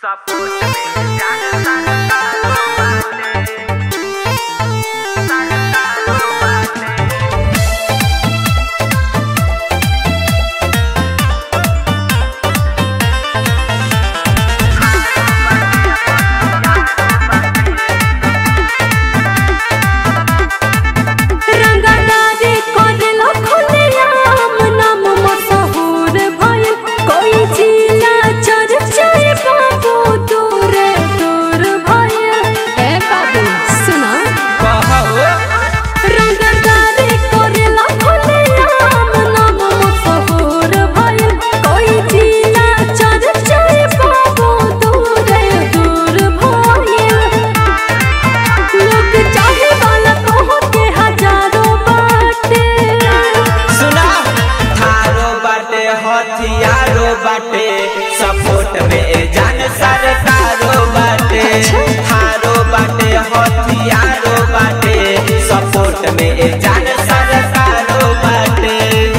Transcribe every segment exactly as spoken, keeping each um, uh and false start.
हथियारो बाटे सपोर्ट में जान सरकारो बाटे थारो बाटे हथियारो बाटे सपोर्ट में जान सरकारो बाटे।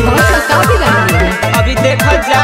अभी देखो जा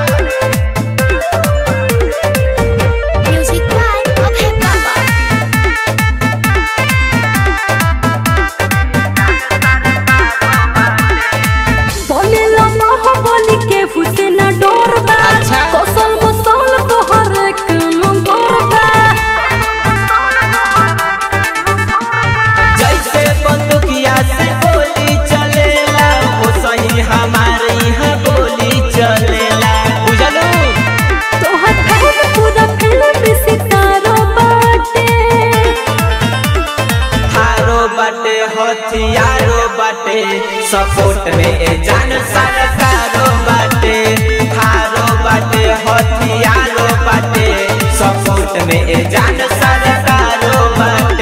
हथियारो बाटे सपोर्ट में जान सरकारो बाटे थारो बाटे हथियारो बाटे सपोर्ट में जान सरकारो बाटे।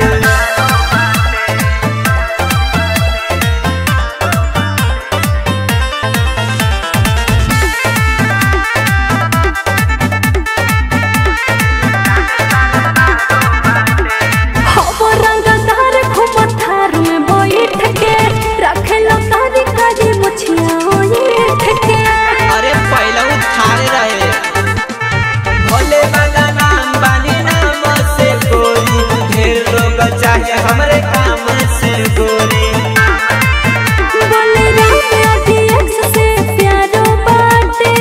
हमरे काम से गोरी से प्यारो बाटे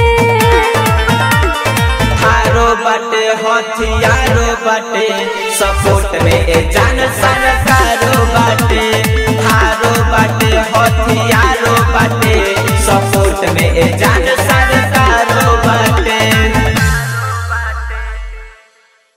थारो बाटे हथियारो बाटे सपोर्ट में जान सरकारो बाटे थारो बाटे हथियारो बाटे सपोर्ट में जान